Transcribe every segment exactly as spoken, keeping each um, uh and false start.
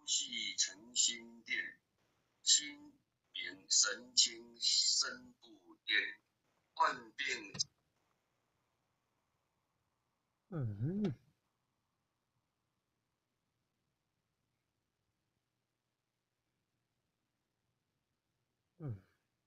系诚心殿，心明神清身不颠，万病。 嗯嗯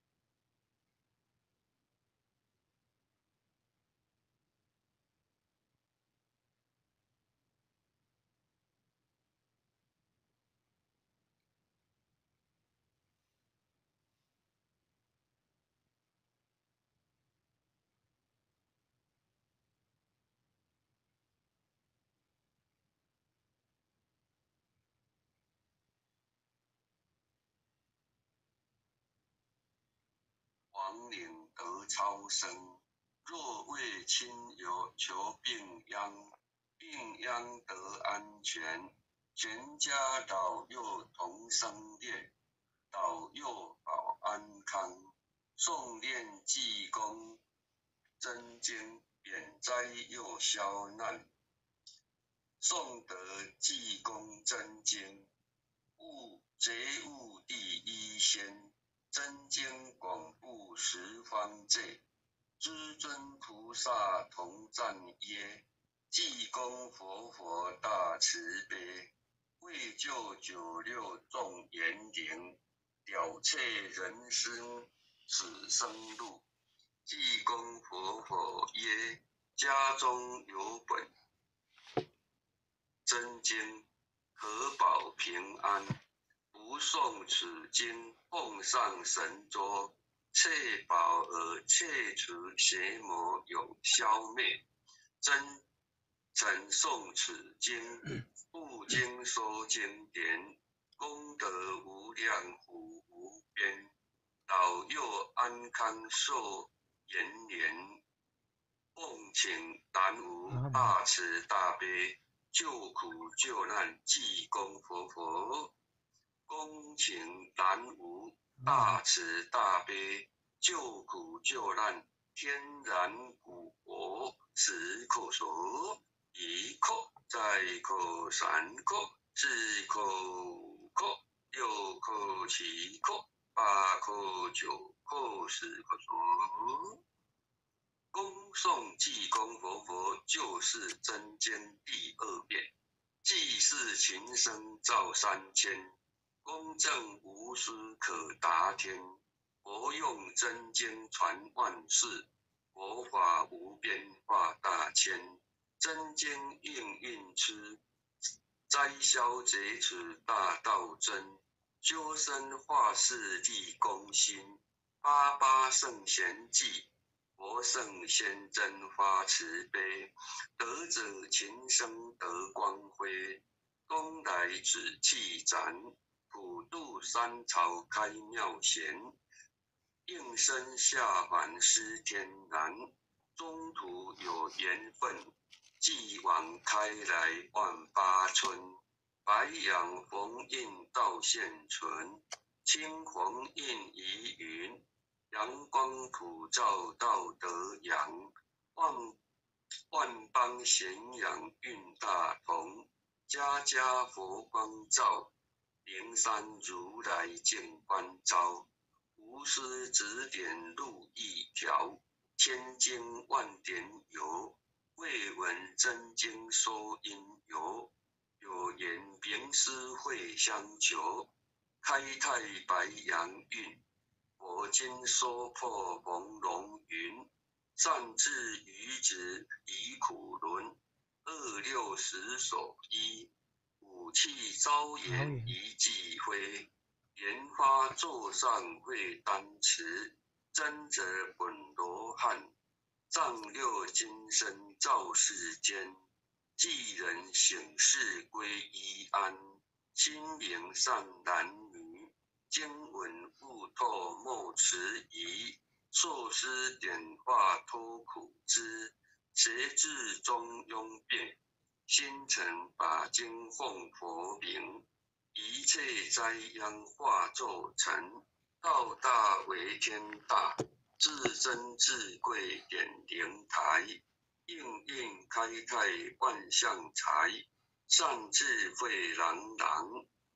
亡灵得超生，若为亲友求病殃，病殃得安全，全家老幼同生恋，老幼保安康。诵念济公真经，免灾又消难。诵得济公真经，悟觉悟第一仙。真经广布十方界，诸尊菩萨同赞曰：济公活佛大慈悲，为救九六众严灵，了却人生死生路。济公活佛曰：家中有本真经，可保平安。不诵此经，奉上神桌，确保而切除邪魔永消灭。真诚诵此经，不经说经典，功德无量福无边，老幼安康寿延年。奉请南无大慈大悲救苦救难济公活佛。恭请南无大慈大悲救苦救难天然古佛十口所，一口再口三口四口五口六口七口八口九口十口所。恭诵济公活佛救世真经第二遍，济世群生造三千，公正无私可达天。佛用真经传万世，佛法无边化大千。真经应运持，灾消劫持大道真。修身化世立功心，八八圣贤记。佛圣先真发慈悲，得者情生得光辉。东来紫气展，普渡三朝开妙贤。应身下凡施天然，中途有缘分，继往开来万八春。白杨逢映道现存，青黄映疑云。阳光普照道德扬，万万邦咸阳运大同。家家佛光照，灵山如来净观照。无私指点路一条，千经万典有。未闻真经说因由，有缘名师会相求。开泰白杨运，佛经说破朦胧云。善治愚子离苦轮，二六十手一。武器招言一记挥，莲花座上会丹池。真者本罗汉，丈六金身照世间。济人醒世归依安，心灵善男女。经文悟透莫迟疑，受师点化脱苦知。邪智中庸变，心诚把经奉佛名。一切灾殃化作尘，道大为天大，至真至贵点灵台。应运开泰万象财，善智慧朗朗。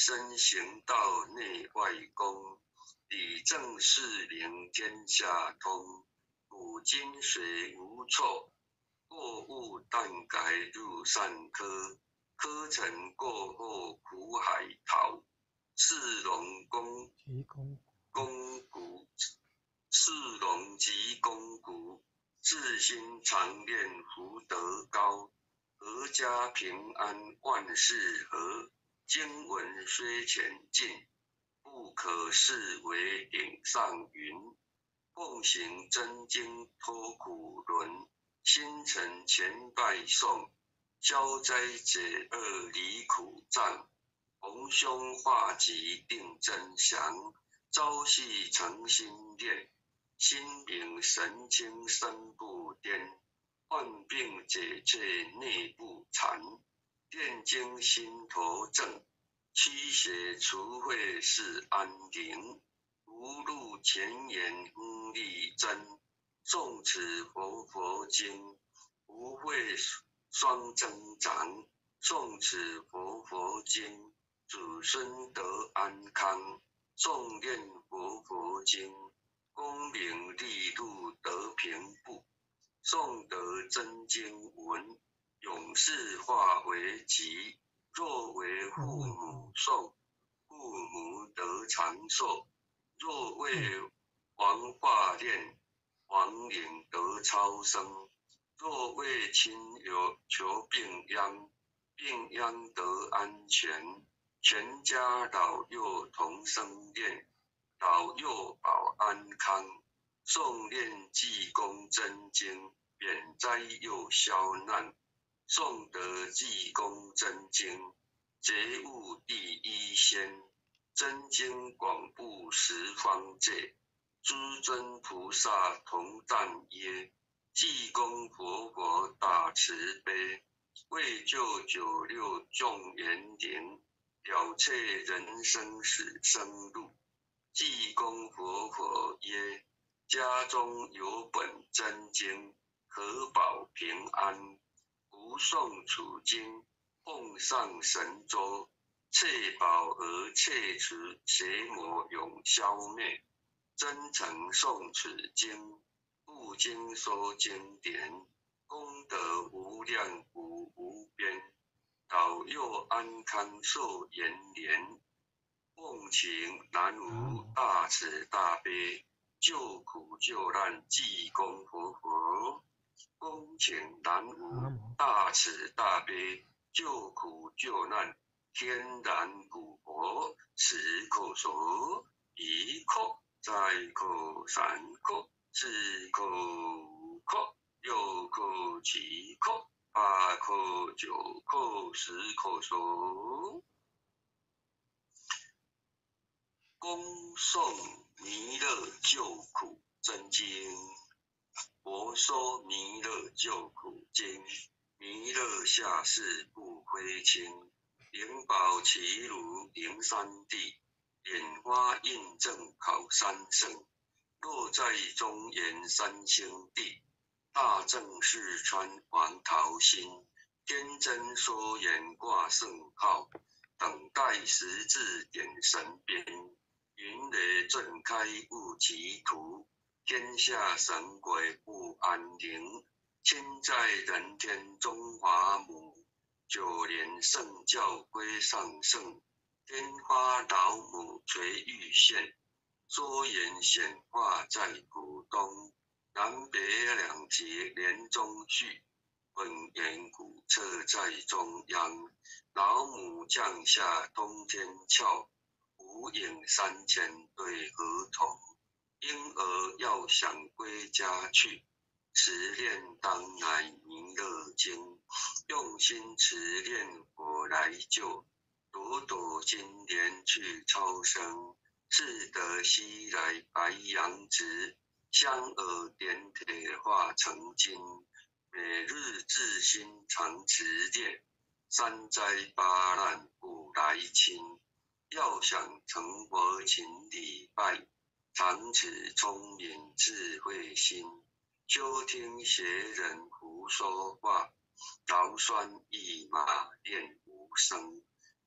身行道内外公，理政事领天下通。古今水无错，过误但改入善科。科成过后苦海淘，是龙公鸡公公谷，是龙及公谷，自心常练福德高。阖家平安万事和，经文虽浅近，不可视为顶上云。奉行真经脱苦轮，心诚前拜诵。消灾解厄离苦障，逢凶化吉定真祥。朝夕诚心练，心明神清身不颠。患病解却内不残，炼精心头正。驱邪除秽是安宁，无路前言功力真。诵此佛佛经，无会双增长。诵此佛佛经，子孙得安康。诵念佛佛经，功名利禄得平步。诵得真经文，永世化为吉。若为父母诵，父母得长寿；若为王化念，亡灵得超生；若为亲友求病殃，病殃得安全。全家老幼同生念，老幼保安康。诵念济公真经，免灾又消难。诵得济公真经，觉悟第一仙。真经广布十方界，诸尊菩萨同赞曰：济公活佛大慈悲，为救九六众园灵，了却人生死生路。济公活佛曰：家中有本真经，可保平安。读诵此经，奉上神咒，确保而切除邪魔永消灭。真诚诵此经，不经说经典，功德无量无无边。老幼安康寿延年，奉请南无大慈大悲救苦救难济公活佛。恭请南无大慈大悲救苦救难天然古佛。十口手，一口再口三口四口五口六口七口八口九口十口手。恭诵弥勒救苦真经。佛说弥勒救苦经，弥勒下世不灰轻。灵宝齐如灵山地，莲花印证考三圣。若在中原三星地，大正四川黄桃心。天真说言挂圣号，等待十字点神鞭。云雷震开悟其途，天下神鬼不安宁。亲在人天中华母，九年圣教归上圣。天花老母垂玉线，说言显化在古东。南北两节连中续，本源古册在中央。老母降下通天窍，无影三千对合同。婴儿要想归家去，持念当来弥勒经。用心持念佛来救，朵朵金莲去超生。自得西来白羊直，香耳点铁化成金。每日自心常持念，三灾八难不来侵。要想成佛请礼拜，常持聪明智慧心。休听邪人胡说话，劳酸一马练无声。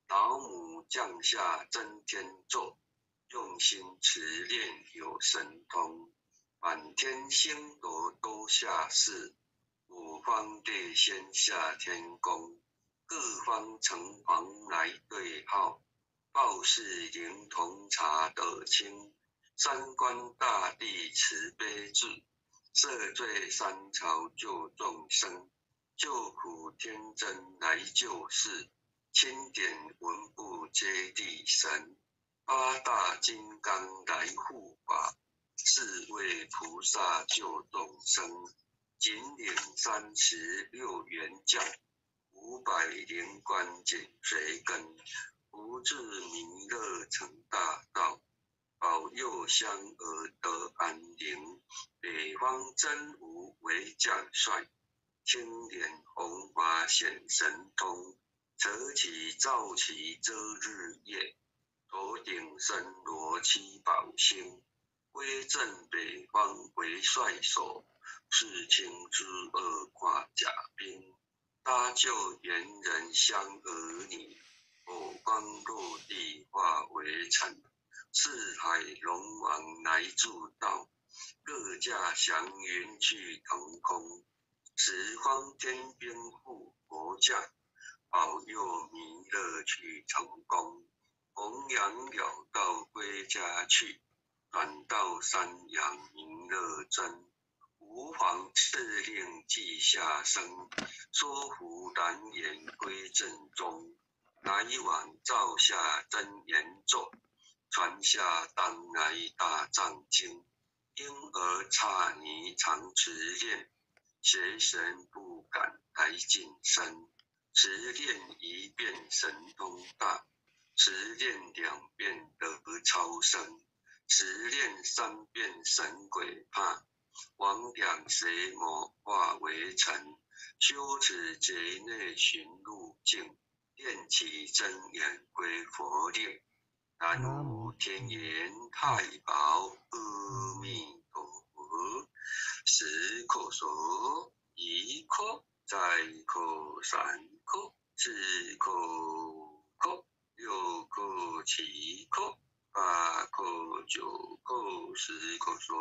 老母降下真天咒，用心持念有神通，满天星斗都下世，五方列仙下天宫，各方城隍来对号，报事灵童查得清，三官大帝慈悲智，赦罪三朝救众生，救苦天真来救世，钦点文部接地神，八大金刚来护法，四位菩萨救众生，紧领三十六元将，五百灵官紧随跟，不至弥勒成大道，保佑香儿得安宁，北方真武为将帅，青莲红花显神通，扯起照旗遮日夜，头顶身罗七宝星，威震北方为帅首，世卿之二挂甲兵，搭救猿人香儿女，火光落地化为尘，四海龙王来助道，各驾祥云去腾空，十方天兵护国驾，保佑弥勒去成功，弘扬了道归家去，转到山阳弥勒真，吾皇敕令记下生，说服蓝颜归正中，来往照下真言咒，传下当来大藏经，婴儿刹尼常持念，邪神不敢来近身，持念一遍神通大，持念两遍得超生，持念三遍神鬼怕，魍魉邪魔化为尘，修持劫内寻路径，念起真言归佛令。南无天眼太保阿弥陀佛，十颗手，一颗，再颗，三颗，四颗，五颗，六颗，七颗，八颗，九颗，十颗手。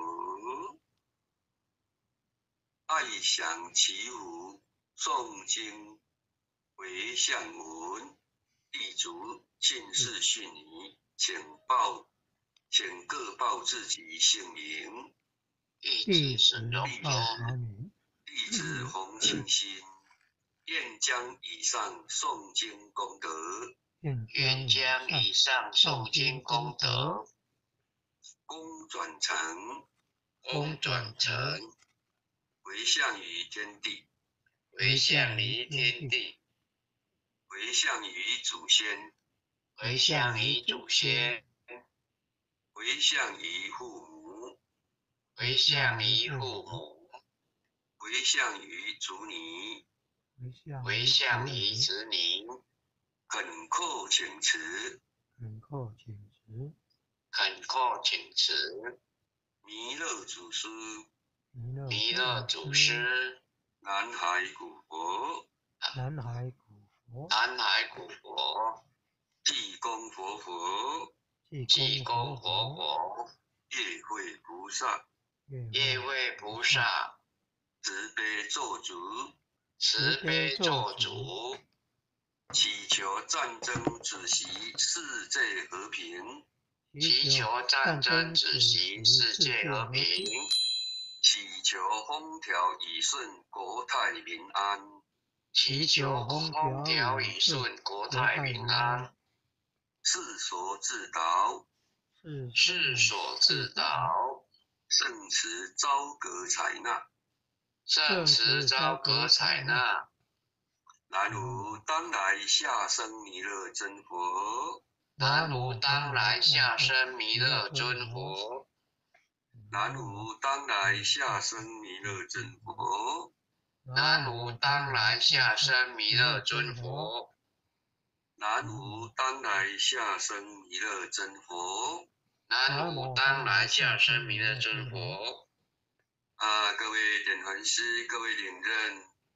爱想祈福诵经回向文，地主姓氏逊尼，请报，请各报自己姓名。 弟子报阿弥， 弟子洪清心，愿将以上诵经功德， 愿将以上诵经功德， 功转成， 功转成， 回向于天地， 回向于天地， 回向于祖先， 回向于祖先， 回向于父母， 回向于父母， 回向于子女， 回向于子女， 恳叩请辞， 恳叩请辞，恳叩请辞， 弥勒祖师， 弥勒祖师， 南海古佛， 南海古佛， 南海古佛， 济公活佛， 济公活佛， 月会菩萨， 业位菩萨， 慈悲咒主， 慈悲咒主， 祈求战争止息，世界和平， 祈求战争止息，世界和平， 祈求风调雨顺，国泰民安， 祈求风调雨顺，国泰民安， 世所自导， 世所自导， 圣慈昭格采纳， 圣慈昭格采纳。 南无当来下生弥勒真佛， 南无当来下生弥勒尊佛， 南无当来下生弥勒真佛， 南无当来下生弥勒尊佛， 南无当来下生弥勒真佛， 南无当来下生弥勒尊佛。 啊，各位点传师，各位领任，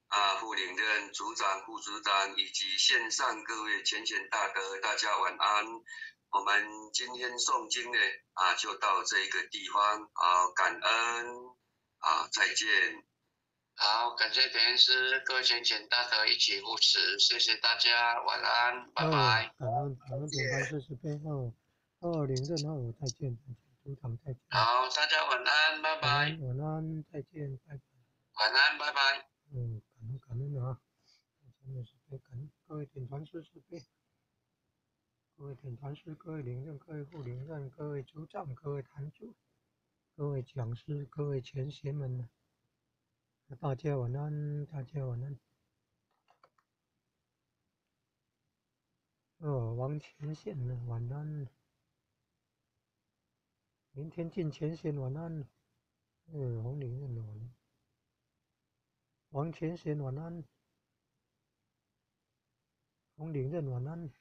啊，副领任、组长、副组长以及线上各位浅显大德，大家晚安。我们今天诵经呢，啊，就到这一个地方，好，感恩，啊，再见。 好，感谢田师，各位浅浅大德一起护持，谢谢大家，晚安，拜拜。 感恩感恩点赞四十倍后，二领任后再见再见，组长再见。 好，大家晚安，拜拜。 晚安晚安，再见，拜拜。 晚安，拜拜。 嗯，感恩感恩啊，真的是被感恩，各位点传四十倍，各位点传师，各位领任，各位副领任，各位组长，各位坛主，各位讲师，各位前贤们，大家晚安，大家晚安。哦，王前线呢，晚安。明天进前线，晚安。嗯，红领任晚安。王前线晚安。红领任晚安。